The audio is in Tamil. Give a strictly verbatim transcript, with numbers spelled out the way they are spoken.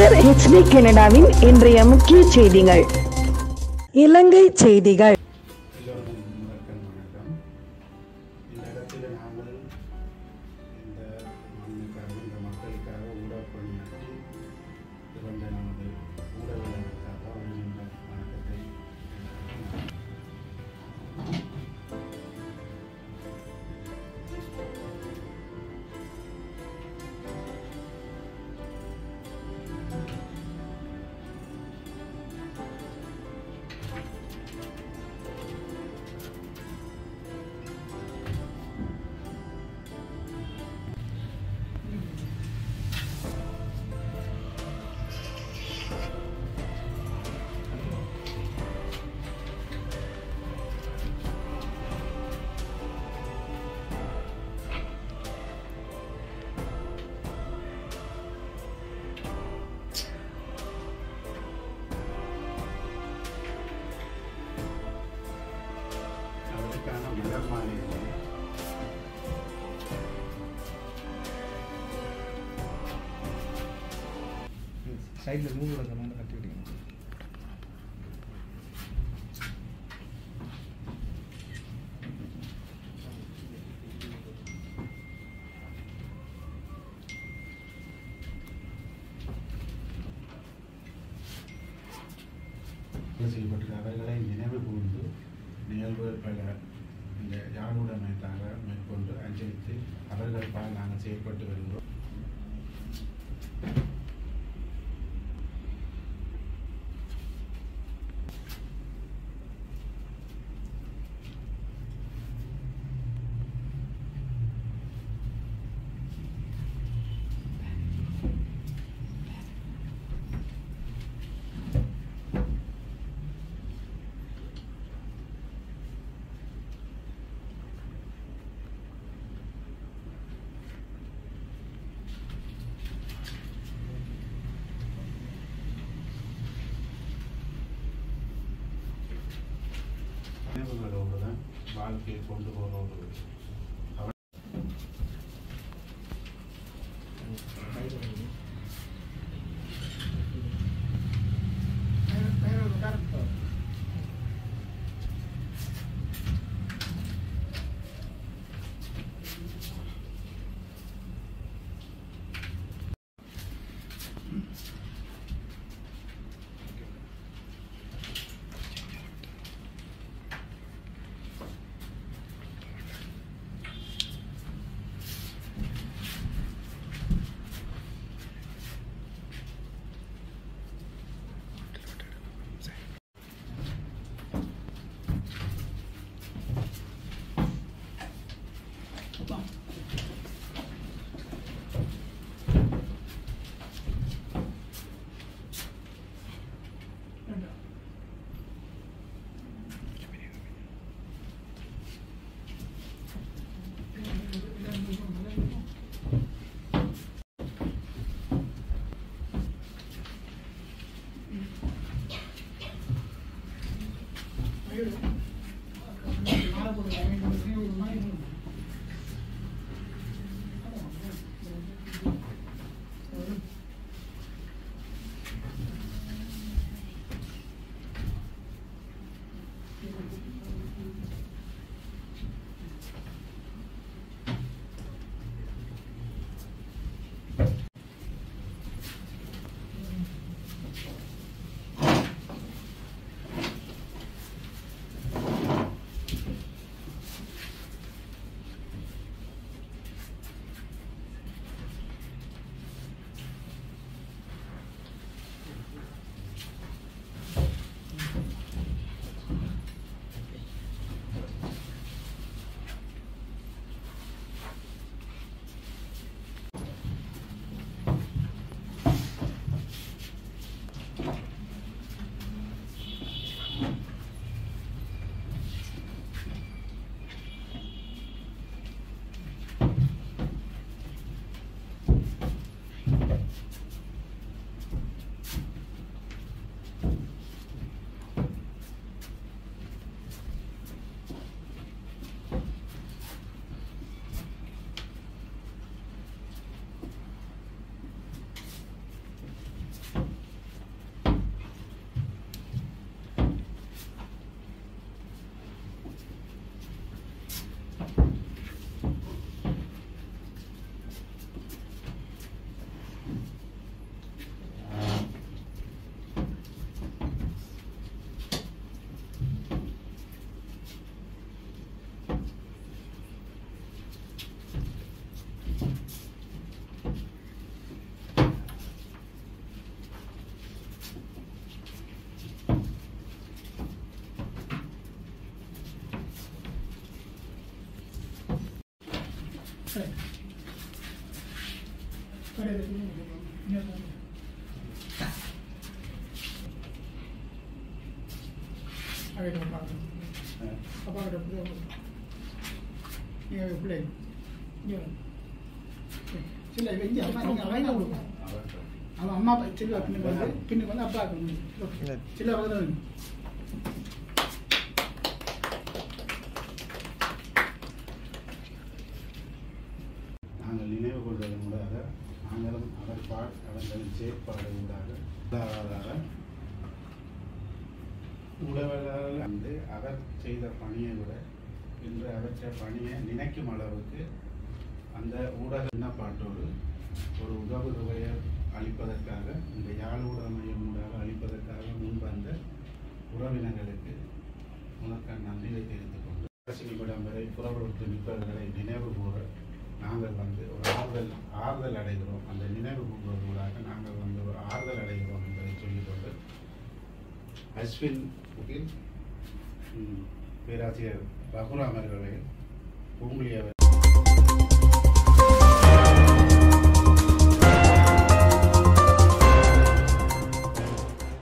தமிழர் எச் டி கனடாவின் இன்றைய முக்கிய செய்திகள். இலங்கை செய்திகள். சைடில் மூணு வந்து கட்டி விட்டீங்க. செய்யப்பட்ட அவர்களை நினைவு கூர்ந்து நிகழ்வுகள் பல இந்த யாருடமைத்தாக மேற்கொண்டு அஞ்சலித்து அவர்கள் பால் நாங்கள் செயல்பட்டு வருகிறோம். நினைவுகளோடு தான் வாழ்க்கையை கொண்டு போகிறோம். அப்பா கிட்ட பிள்ளை சில வெஞ்சி அம்மா நீங்கள் அவையாக கொடுக்கும் அவன் அம்மா சில்ல பின்னுக்கு வந்து பின்னுக்கு வந்து அப்பா சில்ல வந்து நாங்கள் நினைவு கொள்வதன் ஊடாக நாங்களும் அவர் பாட் அவர்களின் செயற்பாடு ஊடாக உதவாதார உழவர்கள் வந்து அவர் செய்த பணியை விட இன்று அவற்றை பணியை நினைக்கும் அளவுக்கு அந்த ஊடக விண்ணப்பாட்டோடு ஒரு உதவுதொகையை அளிப்பதற்காக இந்த யாழ் ஊடக மையம் ஊடாக அளிப்பதற்காக முன்வந்த உறவினர்களுக்கு முதற்க நன்றியை தெரிவித்துக் கொண்டு அரசியலிடம் வரை புறப்படுத்த நிற்பவர்களை நினைவு கூற நாங்கள் வந்து ஒரு ஆறுதல் ஆறுதல் அடைகிறோம். அந்த நினைவு கூறுவதற்காக நாங்கள் வந்து ஒரு ஆறுதல் அடைகிறோம் என்பதை சொல்லிக்கொண்டு அஸ்வின் பேராசிரியர் ரகுராம் அவர்களை பூங்குழி அவர்